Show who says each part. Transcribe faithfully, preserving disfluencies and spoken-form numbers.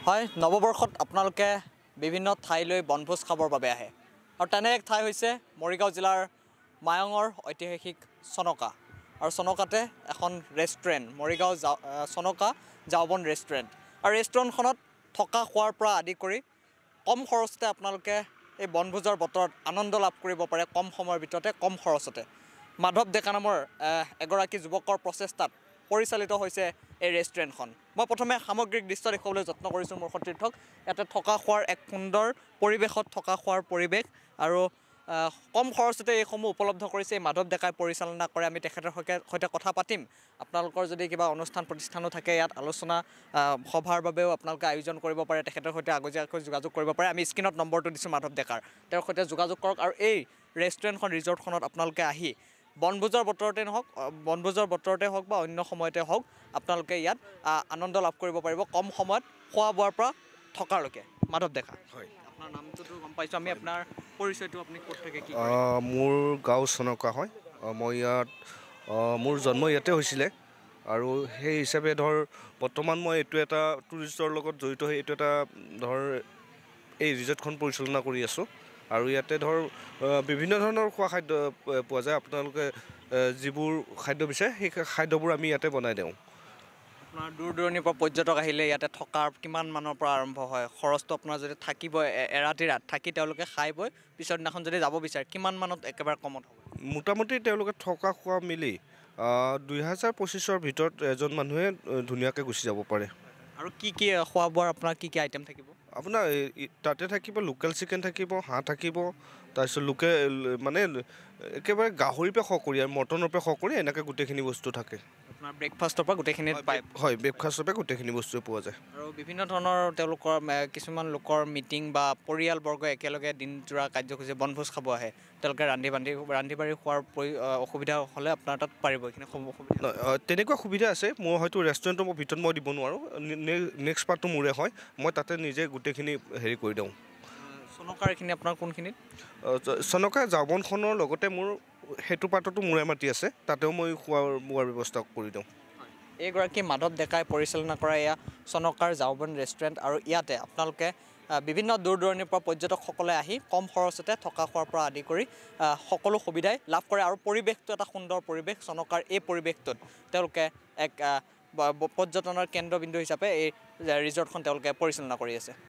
Speaker 1: হয় নৱবৰ্ষত আপোনালোকে বিভিন্ন ঠাইলৈ বনভোজ খাবৰ বাবে আহে আৰু তেনে এক ঠাই হৈছে মৰিগাঁও জিলাৰ মায়ঙৰ ঐতিহাসিক চনকা আৰু চনকাতে এখন ৰেষ্টুৰেণ্ট মৰিগাঁও চনকা জাওবন ৰেষ্টুৰেণ্ট আৰু ৰেষ্টুৰেণ্টখনত থকা খোৱাৰ পৰা আদি কৰি কম খৰচতে আপোনালোকে এই বনভোজৰ বতৰত আনন্দ লাভ কৰিব পাৰে কম সময়ৰ ভিতৰতে কম খৰচতে মাধৱ ডেকা নামৰ এগৰাকী যুৱকৰ প্ৰচেষ্টাত পৰিচালিত হৈছে এই ৰেষ্টুৰেণ্টখন মই প্ৰথমে সামগ্ৰিক দৃশ্য দেখুৱাবলৈ যত্ন কৰিছোঁ মোৰ সতীৰ্থক ইয়াতে থকা খোৱাৰ এক সুন্দৰ পৰিৱেশত থকা খোৱাৰ পৰিৱেশ আৰু কম খৰচতে এইসমূহ উপলব্ধ কৰিছে এই মাধৱ ডেকাই পৰিচালনা কৰে আমি তেখেতৰ সৈতে কথা পাতিম আপোনালোকৰ যদি কিবা অনুষ্ঠান প্ৰতিষ্ঠানো থাকে ইয়াত আলোচনা সভাৰ বাবেও আপোনালোকে আয়োজন কৰিব পাৰে তেখেতৰ সৈতে আগতীয়াকৈ যোগাযোগ কৰিব পাৰে আমি স্ক্ৰীনত নম্বৰটো দিছোঁ মাধৱ ডেকাৰ তেওঁৰ সৈতে যোগাযোগ কৰক আৰু এই ৰেষ্টুৰেণ্টখন ৰিজৰ্টখনত আপোনালোকে আহি বনভোজৰ বতৰতে নহওক বনভোজৰ বতৰতে হওক বা অন্য সময়তে হওক আপোনালোকে ইয়াত আনন্দ লাভ কৰিব পাৰিব কম সময়ত খোৱা বোৱাৰ পৰা থকালৈকে মাধৱ ডেকা
Speaker 2: হয়
Speaker 1: আপোনাৰ নামটোতো গম পাইছোঁ আমি আপোনাৰ পৰিচয়টো আপুনি ক'ত থাকে কি
Speaker 2: মোৰ গাঁও চনকা হয় মই ইয়াত মোৰ জন্ম ইয়াতে হৈছিলে আৰু সেই হিচাপে ধৰ বৰ্তমান মই এইটো এটা টুৰিষ্টৰ লগত জড়িত হৈ এইটো এটা ধৰ এই ৰিজৰ্টখন পৰিচালনা কৰি আছোঁ আৰু ইয়াতে ধৰ বিভিন্ন ধৰণৰ খোৱা খাদ্য পোৱা যায় আপোনালোকে যিবোৰ খাদ্য বিচাৰে সেই খাদ্যবোৰ আমি ইয়াতে বনাই দিওঁ
Speaker 1: আপোনাৰ দূৰ দূৰণিৰ পৰা পৰ্যটক আহিলে ইয়াতে থকাৰ কিমান মানৰ পৰা আৰম্ভ হয় খৰচটো আপোনাৰ যদি থাকিব এৰাতি ৰাত থাকি তেওঁলোকে খাই বৈ পিছৰ দিনাখন যদি যাব বিচাৰে কিমান মানত একেবাৰে কমত হ'ব
Speaker 2: মোটামুটি তেওঁলোকে থকা খোৱা মিলি দুই হাজাৰ পঁচিছৰ ভিতৰত এজন মানুহে ধুনীয়াকৈ গুচি যাব পাৰে
Speaker 1: আৰু কি কি খোৱা বোৱাৰ আপোনাৰ কি কি আইটেম থাকিব
Speaker 2: আপোনাৰ তাতে থাকিব লোকেল চিকেন থাকিব হাঁহ থাকিব তাৰপিছত লোকেল মানে একেবাৰে গাহৰিৰ পৰা সৰকৰি আৰু মটনৰ পৰা সৰকৰি এনেকৈ গোটেইখিনি বস্তু থাকে
Speaker 1: আপোনাৰ ব্ৰেকফাষ্টৰ পৰা গোটেইখিনি পায়
Speaker 2: হয় ব্ৰেকফাষ্টৰ পৰা গোটেইখিনি বস্তু পোৱা যায়
Speaker 1: আৰু বিভিন্ন ধৰণৰ তেওঁলোকৰ কিছুমান লোকৰ মিটিং বা পৰিয়ালবৰ্গ একেলগে দিনজোৰা কাৰ্যসূচী বনভোজ খাব আহে তেওঁলোকে ৰান্ধি বান্ধি ৰান্ধি বাঢ়ি খোৱাৰ অসুবিধা হ'লে আপোনাৰ তাত পাৰিব এইখিনি অসুবিধা
Speaker 2: তেনেকুৱা সুবিধা আছে মোৰ হয়তো ৰেষ্টুৰেণ্টৰ মই ভিতৰত মই দিব নোৱাৰোঁ নেক্সট পাৰ্টটো মোৰে হয় মই তাতে নিজে গোটেইখিনি হেৰি কৰি দিওঁ
Speaker 1: চনকাৰ এইখিনি আপোনাৰ কোনখিনিত
Speaker 2: চনকা জাওবনখনৰ লগতে মোৰ সেইটো পাৰ্টতো মোৰে মাটি আছে তাতেও মই খোৱা বোৱাৰ ব্যৱস্থা কৰি দিওঁ
Speaker 1: এইগৰাকী মাধৱ ডেকাই পৰিচালনা কৰা এয়া চনকাৰ জাওবন ৰেষ্টুৰেণ্ট আৰু ইয়াতে আপোনালোকে বিভিন্ন দূৰ দূৰণিৰ পৰা পৰ্যটকসকলে আহি কম খৰচতে থকা খোৱাৰ পৰা আদি কৰি সকলো সুবিধাই লাভ কৰে আৰু পৰিৱেশটো এটা সুন্দৰ পৰিৱেশ চনকাৰ এই পৰিৱেশটোত তেওঁলোকে এক পৰ্যটনৰ কেন্দ্ৰবিন্দু হিচাপে এই ৰিজৰ্টখন তেওঁলোকে পৰিচালনা কৰি আছে